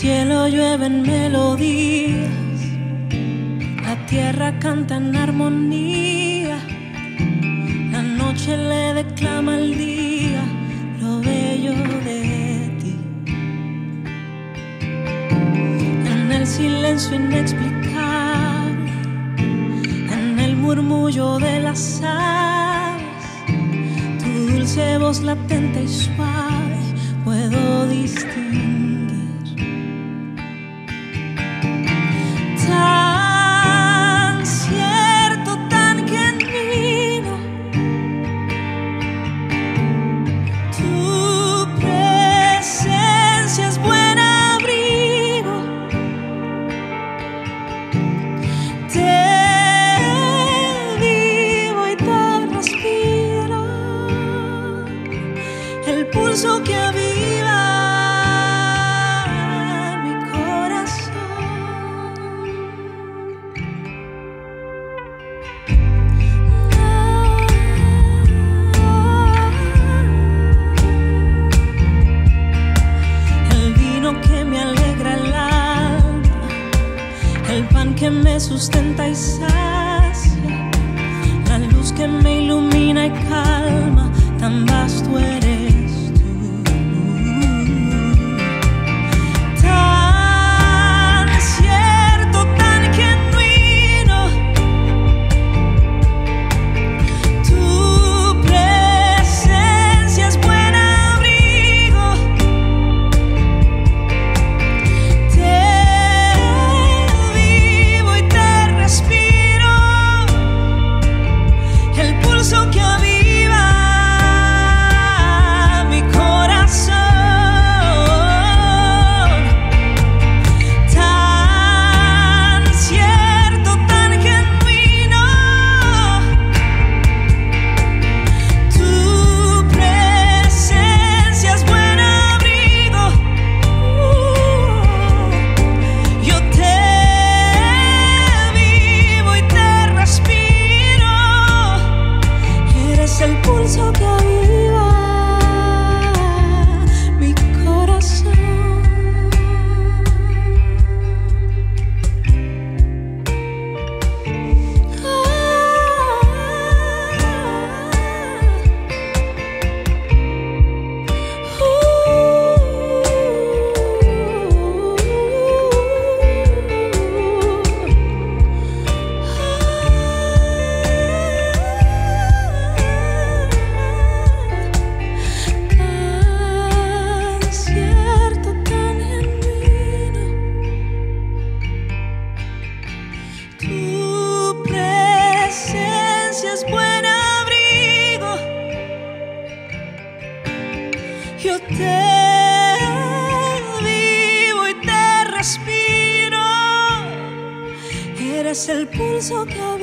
cielo llueven melodías, la tierra canta en armonía, la noche le declama al día lo bello de ti. En el silencio inexplicable, en el murmullo de las aves, tu dulce voz latente y suave puedo distinguir. Tan cierto, tan genuino, tu presencia es buen abrigo. Te vivo y te respiro, el pulso que aviva mi corazón. El vino que me alegra el alma, el pan que me sustenta y sacia, la luz que me ilumina y calma, tan vasto eres tú. Tan cierto, tan genuino, tu presencia es buen abrigo. Te vivo y te respiro, el pulso que aviva mi corazón. Tan cierto, tan genuino, tu presencia es buen abrigo. Yo te vivo y te respiro, eres el pulso que aviva mi corazón. Tan cierto, tan genuino, tu presencia es buen abrigo. Yo te vivo y te respiro, eres el pulso que